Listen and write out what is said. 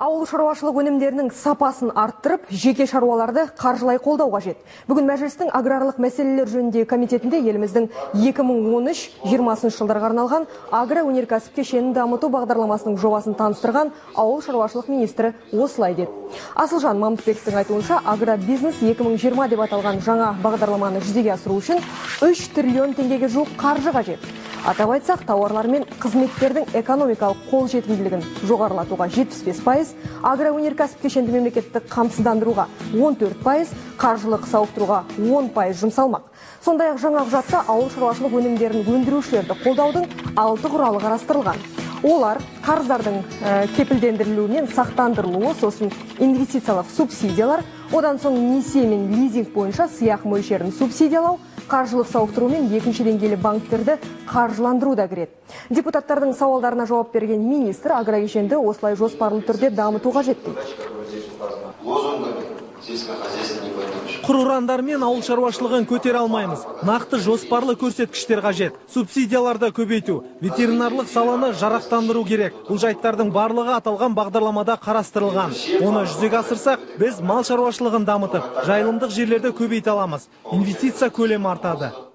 Ауыл шаруашылық өнімдерінің сапасын арттырып, жеке шаруаларды қаржылай қолдау қажет. Бүгін мәжілістің аграрлық мәселелер жөніндегі комитетінде еліміздің 2013-2020 жылдарға арналған агроөнеркәсіп кешенін дамыту бағдарламасының жобасын таныстырған ауыл шаруашылық министрі осылай деді. Асылжан Мамытбектің айтуынша, агробизнес 2020 деп аталған жаңа бағдарламаны жүзеге асыру үшін 3 триллион теңгеге жуық қаржы қажет. Атап айтсақ, тауарлар мен қызметтердің экономикалық қолжетімділігін жоғарылатуға 75%, агроөнеркәсіп кешенді мемлекеттік қамсыздандыруға 14%, қаржылық сауықтыруға 10% жұмсалмақ. Сондай-ақ жаңа құжатта ауыл шаруашылық өнімдерін өндірушілерді қолдаудың 6 құралы қарастырылған. Олар қарыздардың кепілдендірілуі мен сақтандырылуы, сосын инвестициялық субсидиялар, одан соң несие мен лизинг бойынша сыйақы мөлшерін субсидиялау, қаржылық сауықтыру мен екінші деңгейлі банктерді қаржыландыру да кіреді. Депутаттардың сауалдарына жауап берген министр агрокешенді осылай жоспарлы түрде дамыту қажет дейді. Құр-ұрандармен ауыл шаруашылығын көтере алмаймыз. Нақты жоспарлы көрсеткіштер қажет. Субсидияларды көбейту, ветеринарлық саланы жарақтандыру керек. Бұл жайттардың барлығы аталған бағдарламада қарастырылған. Оны жүзеге асырсақ, біз мал шаруашылығын дамытып, жайылымдық жерлерді көбейте аламыз. Инвестиция көлемі артады.